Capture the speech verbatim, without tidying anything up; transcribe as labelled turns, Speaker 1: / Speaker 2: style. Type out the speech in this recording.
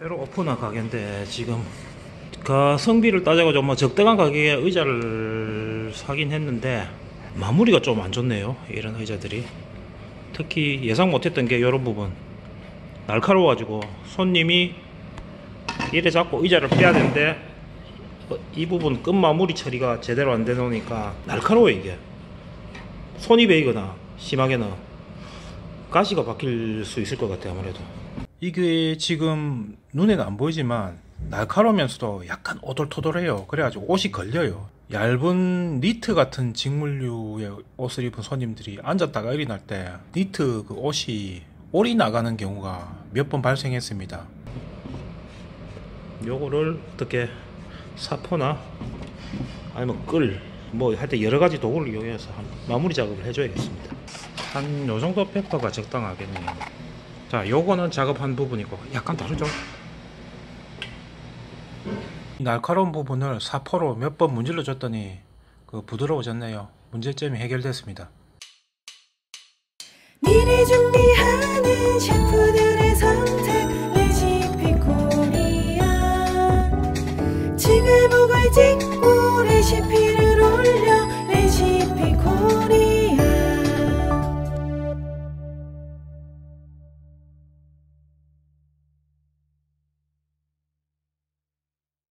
Speaker 1: 새로 오픈한 가게인데 지금 가성비를 따져가지고 뭐 적당한 가격에 의자를 사긴 했는데 마무리가 좀 안 좋네요. 이런 의자들이 특히 예상 못했던 게 이런 부분 날카로워가지고 손님이 이래 잡고 의자를 빼야 되는데 이 부분 끝 마무리 처리가 제대로 안 되노니까 날카로워. 이게 손이 베이거나 심하게는 가시가 박힐 수 있을 것 같아요. 아무래도 이게 지금 눈에는 안 보이지만 날카로우면서도 약간 오돌토돌해요. 그래가지고 옷이 걸려요. 얇은 니트 같은 직물류의 옷을 입은 손님들이 앉았다가 일어날 때 니트 그 옷이 올이 나가는 경우가 몇 번 발생했습니다. 요거를 어떻게 사포나 아니면 끌 뭐 할 때 여러가지 도구를 이용해서 마무리 작업을 해줘야겠습니다. 한 요정도 페퍼가 적당하겠네요. 자, 요거는 작업한 부분이고 약간 다르죠. 날카로운 부분을 사포로 몇 번 문질러 줬더니 그 부드러워졌네요. 문제점이 해결됐습니다.
Speaker 2: 미리 준비하는 셰프들의 선택